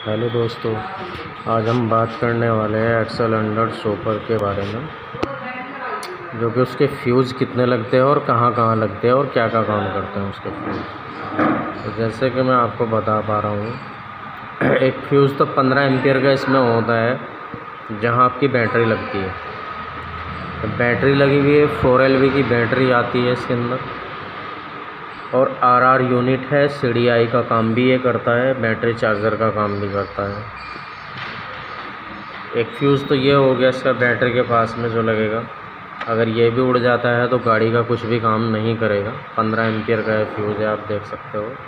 Hello दोस्तों, आज हम बात करने वाले हैं एक्सेल 100 शॉपर के बारे में, जो कि उसके फ्यूज़ कितने लगते हैं और कहाँ कहाँ लगते हैं और क्या क्या काम करते हैं उसके फ्यूज़। तो जैसे कि मैं आपको बता पा रहा हूँ, एक फ्यूज़ तो 15 एम्पियर का इसमें होता है, जहाँ आपकी बैटरी लगती है। तो बैटरी लगी हुई है, 4LV की बैटरी आती है इसके अंदर, और RR यूनिट है, CDI का काम भी ये करता है, बैटरी चार्जर का काम भी करता है। एक फ्यूज़ तो ये हो गया इसका बैटरी के पास में जो लगेगा। अगर ये भी उड़ जाता है तो गाड़ी का कुछ भी काम नहीं करेगा। 15 एम्पियर का फ्यूज़ है, आप देख सकते हो।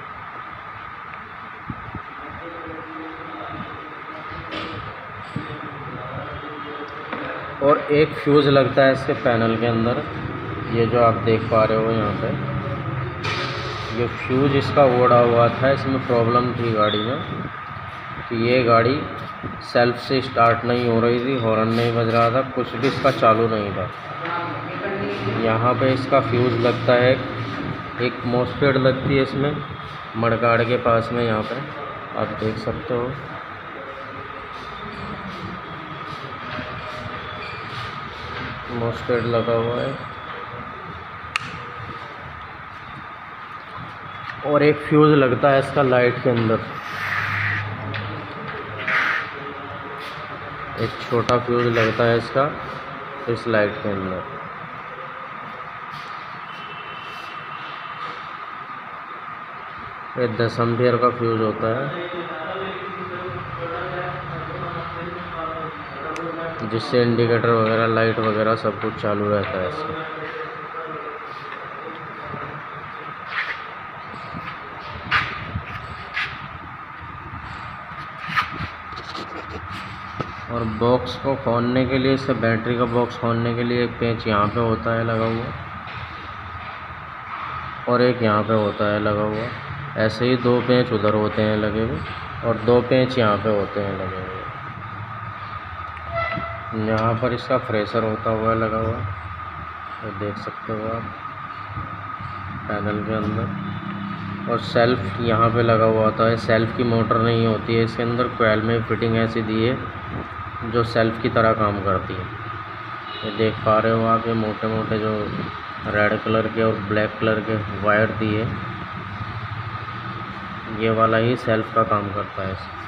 और एक फ्यूज़ लगता है इसके पैनल के अंदर, ये जो आप देख पा रहे हो यहाँ पे, ये फ्यूज़ इसका ओढ़ा हुआ था। इसमें प्रॉब्लम थी गाड़ी में कि ये गाड़ी सेल्फ से स्टार्ट नहीं हो रही थी, हॉर्न नहीं बज रहा था, कुछ भी इसका चालू नहीं था। यहाँ पे इसका फ्यूज़ लगता है, एक मॉसफेट लगती है इसमें मडगार्ड के पास में, यहाँ पे आप देख सकते हो। मॉसफेट लगा हुआ है। और एक फ्यूज़ लगता है इसका लाइट के अंदर, एक छोटा फ्यूज़ लगता है इसका इस लाइट के अंदर। ये 10 एम्पियर का फ्यूज़ होता है, जिससे इंडिकेटर वगैरह, लाइट वगैरह सब कुछ चालू रहता है इसमें। और बॉक्स को खोलने के लिए, इससे बैटरी का बॉक्स खोलने के लिए एक पेंच यहाँ पे होता है लगा हुआ, और एक यहाँ पे होता है लगा हुआ। ऐसे ही 2 पेंच उधर होते हैं लगे हुए, और 2 पेंच यहाँ पे होते हैं लगे हुए। यहाँ पर इसका फ्रेशर होता हुआ लगा हुआ, तो देख सकते हो आप पैनल के अंदर। और सेल्फ यहाँ पे लगा हुआ होता है। सेल्फ की मोटर नहीं होती है इसके अंदर, कोयल में फिटिंग ऐसी दी है जो सेल्फ की तरह काम करती है। ये देख पा रहे हो आप, ये मोटे मोटे जो रेड कलर के और ब्लैक कलर के वायर दिए, ये वाला ही सेल्फ का काम करता है।